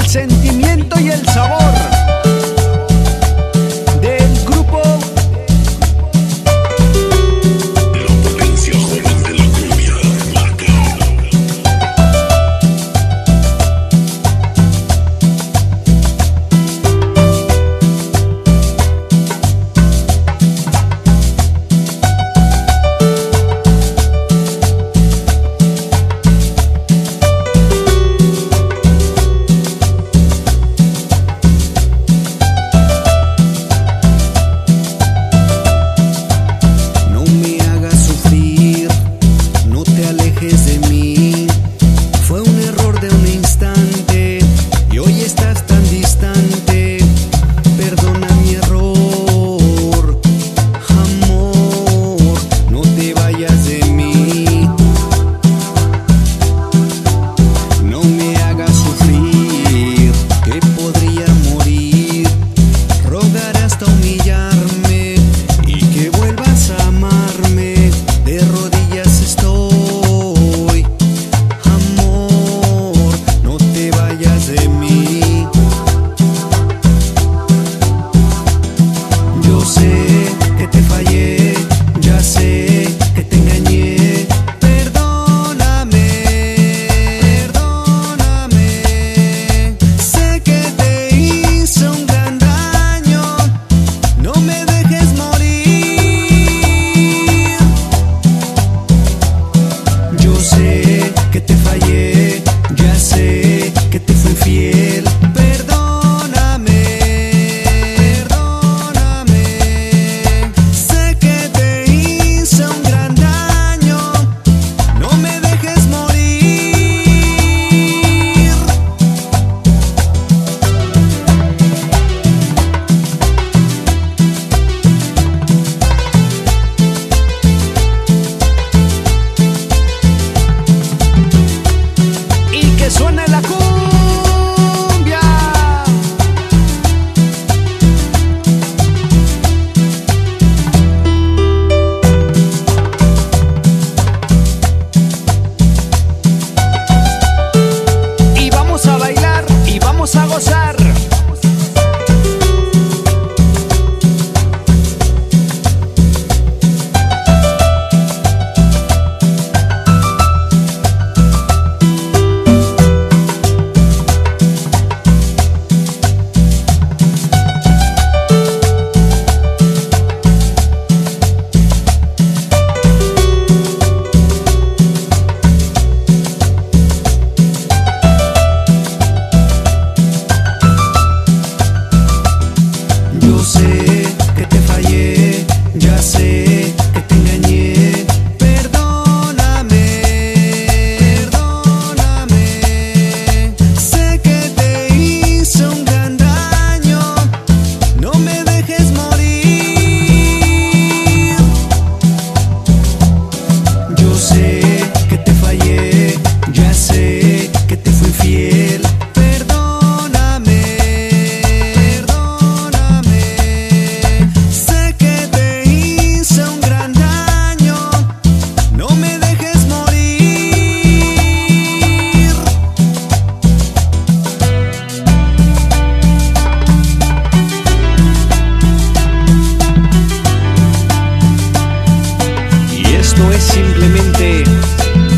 sentimiento y el sabor del grupo La Potencia Joven de la Cumbia, Macao. suena la cumbia. Y vamos a bailar y vamos a gozar. Yo sé que te fallé, ya sé que te engañé. Perdóname, perdóname. Sé que te hice un gran daño, no me dejes morir. Yo sé que te fallé, ya sé que te fui infiel. Esto es simplemente